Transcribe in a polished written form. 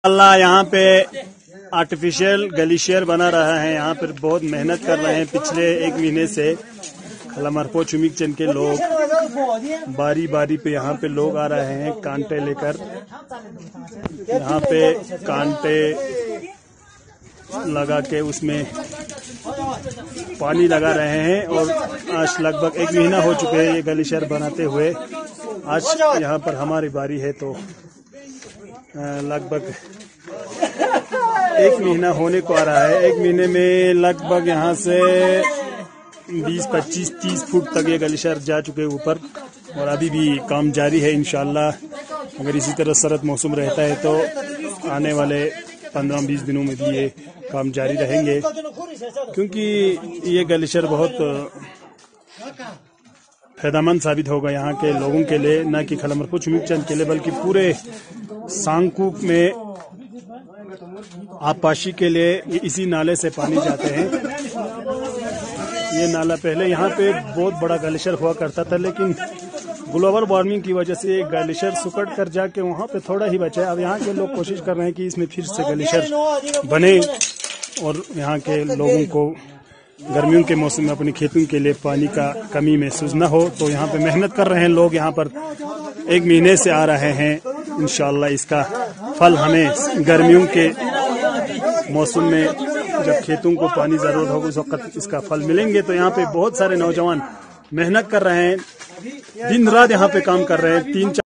अल्लाह यहाँ पे artificial glacier बना रहा है। यहाँ पर बहुत मेहनत कर रहे हैं पिछले एक महीने से। खलामरपो चुमिकचन के लोग बारी बारी पे यहाँ पे लोग आ रहे हैं कांटे लेकर। यहाँ पे कांटे लगा के उसमें पानी लगा रहे हैं और आज लगभग एक महीना हो चुके हैं ये ग्लेशियर बनाते हुए। आज यहाँ पर हमारी बारी है तो लगभग एक महीना होने को आ रहा है। एक महीने में लगभग यहाँ से 20, 25, 30 फुट तक ये ग्लेशियर जा चुके ऊपर और अभी भी काम जारी है। इंशाल्लाह अगर इसी तरह सरद मौसम रहता है तो आने वाले 15-20 दिनों में भी ये काम जारी रहेंगे, क्योंकि ये ग्लेशियर बहुत फायदेमंद साबित होगा यहाँ के लोगों के लिए, न कि खलामरपो चुमिकचन के लिए बल्कि पूरे सांगकूक में आबपाशी के लिए इसी नाले से पानी जाते हैं। ये नाला पहले यहाँ पे बहुत बड़ा ग्लेशियर हुआ करता था, लेकिन ग्लोबल वार्मिंग की वजह से ग्लेशियर सुकड़ कर जाके वहाँ पे थोड़ा ही बचा है। अब यहाँ के लोग कोशिश कर रहे हैं कि इसमें फिर से ग्लेशियर बने और यहाँ के लोगों को गर्मियों के मौसम में अपने खेतों के लिए पानी का कमी महसूस न हो। तो यहाँ पे मेहनत कर रहे हैं लोग, यहाँ पर एक महीने से आ रहे हैं। इंशाल्लाह इसका फल हमें गर्मियों के मौसम में जब खेतों को पानी जरूरत होगी उस वक्त इसका फल मिलेंगे। तो यहाँ पे बहुत सारे नौजवान मेहनत कर रहे हैं, दिन रात यहाँ पे काम कर रहे हैं। 3-4